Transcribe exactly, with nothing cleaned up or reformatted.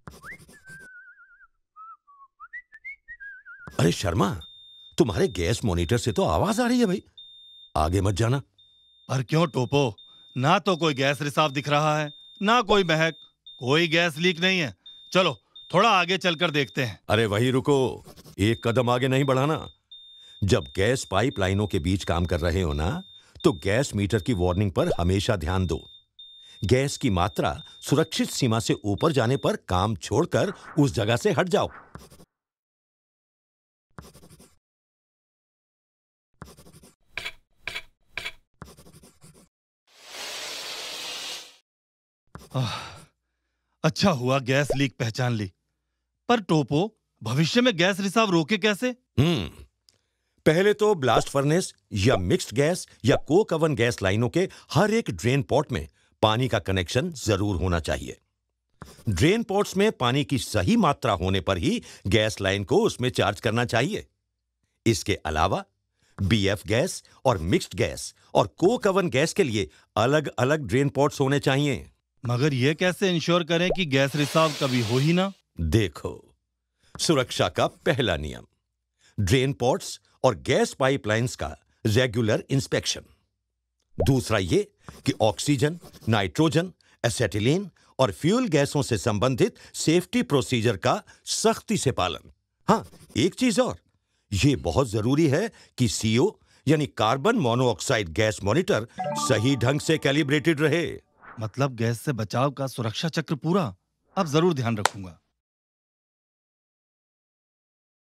अरे शर्मा, तुम्हारे gas monitor से तो आवाज आ रही है भाई। आगे मत जाना। पर क्यों टोपो, ना तो कोई गैस रिसाव दिख रहा है, ना कोई महक, कोई गैस लीक नहीं है। चलो थोड़ा आगे चलकर देखते हैं। अरे वही रुको, एक कदम आगे नहीं बढ़ाना। जब गैस पाइपलाइनों के बीच काम कर रहे हो ना, तो गैस मीटर की वार्निंग पर हमेशा ध्यान दो। गैस की मात्रा सुरक्षित सीमा से ऊपर जाने पर काम छोड़कर उस जगह से हट जाओ। आह, अच्छा हुआ गैस लीक पहचान ली। पर टोपो, भविष्य में गैस रिसाव रोके कैसे? हम्म पहले तो ब्लास्ट फर्नेस या मिक्स्ड गैस या कोक ओवन गैस लाइनों के हर एक ड्रेन पॉट में पानी का कनेक्शन जरूर होना चाहिए। ड्रेन पॉट्स में पानी की सही मात्रा होने पर ही गैस लाइन को उसमें चार्ज करना चाहिए। इसके अलावा बीएफ गैस और मिक्स्ड गैस और कोक ओवन गैस के लिए अलग अलग ड्रेन पॉट्स होने चाहिए। मगर यह कैसे इंश्योर करें कि गैस रिसाव कभी हो ही ना? देखो, सुरक्षा का पहला नियम, ड्रेन पॉट्स और गैस पाइपलाइंस का रेगुलर इंस्पेक्शन। दूसरा ये कि ऑक्सीजन, नाइट्रोजन, एसिटिलीन और फ्यूल गैसों से संबंधित सेफ्टी प्रोसीजर का सख्ती से पालन। हाँ, एक चीज और, ये बहुत जरूरी है कि सीओ यानी कार्बन मोनोऑक्साइड गैस मॉनिटर सही ढंग से कैलिब्रेटेड रहे। मतलब गैस से बचाव का सुरक्षा चक्र पूरा। अब जरूर ध्यान रखूंगा।